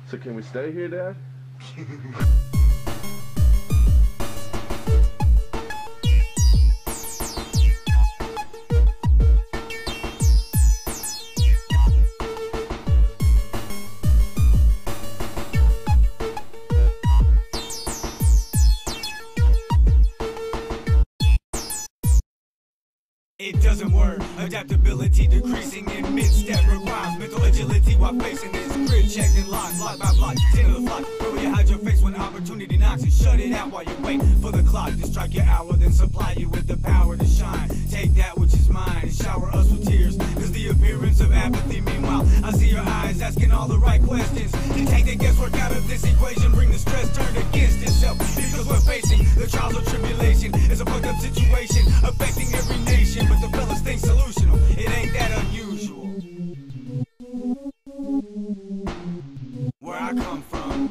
So can we stay here, Dad? It doesn't work. Adaptability decreasing in mid-step requires mental agility while facing this grid checked and locked, block by block, ten of the flock. Where will you hide your face when opportunity knocks and shut it out while you wait for the clock to strike your hour, then supply you with the power to shine. Take that which is mine and shower us with tears, cause the appearance of apathy. Meanwhile, I see your eyes asking all the right questions to take the guesswork out of this equation, bring the stress turned against itself, because we're facing the trials of tribulation. It's a fucked up situation affecting every nation, but the fellas think solutional. It ain't that unusual. Where I come from,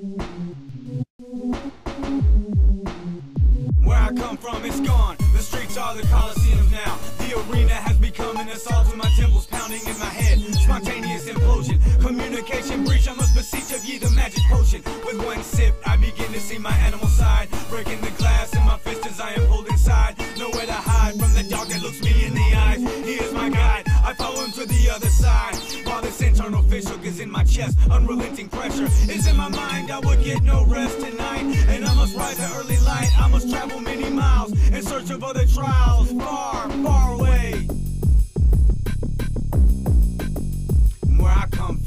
where I come from, it's gone. The streets are the Coliseums now. The arena has become an assault to my temples, pounding in my head. Spontaneous implosion, communication breach. I must beseech of ye the magic potion. With one sip, I begin to see my animal side, breaking the glass in my fist as I am pulled inside. Nowhere to hide from the dog that looks me in the eyes. He is my guide, I follow him to the other side. While this internal fissure is in my chest, unrelenting pressure is in my mind. I would get no rest tonight, and I must rise to early light. I must travel many miles in search of other trials, far, far away. Where I come from.